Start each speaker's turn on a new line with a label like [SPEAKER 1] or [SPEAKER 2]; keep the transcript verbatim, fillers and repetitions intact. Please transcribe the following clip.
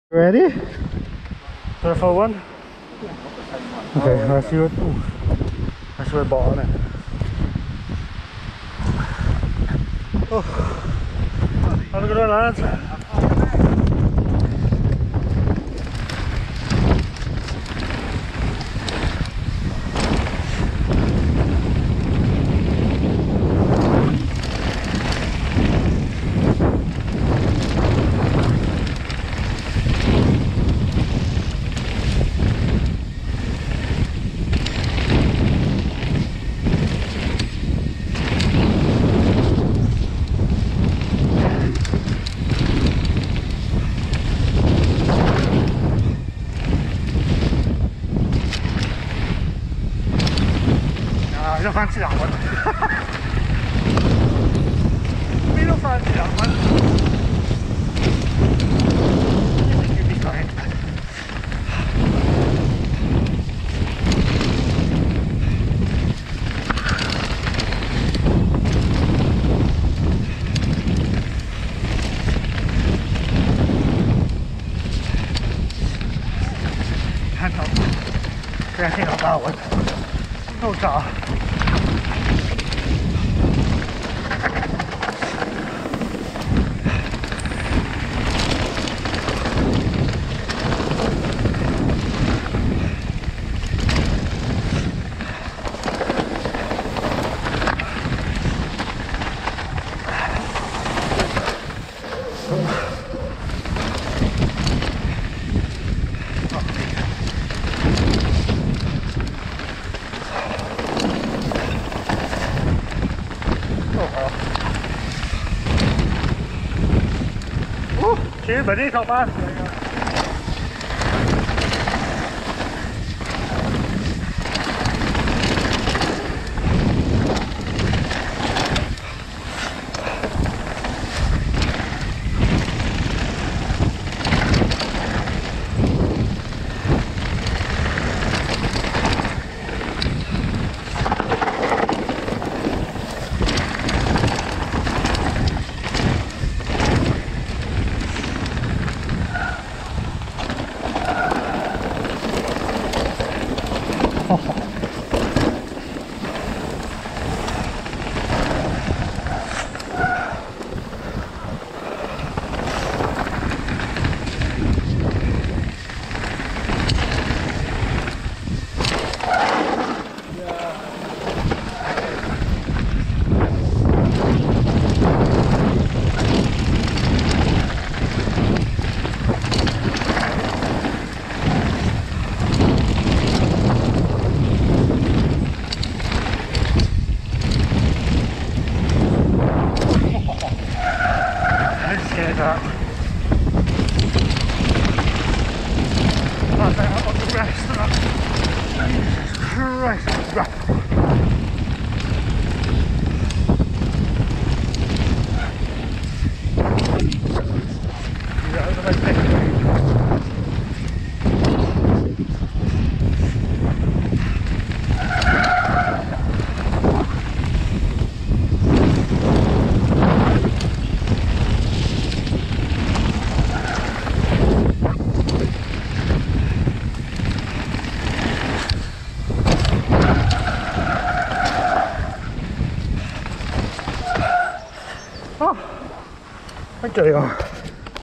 [SPEAKER 1] Ready? For the full one? Okay, let's do it. Ooh, that's where ball on it. Oh, have a good one, lads. I don't fancy that one. We don't fancy that one. I think you'll be fine. Hand up. I think I'll that one. No car. Cheers, buddy, not bad. Oh, there you go.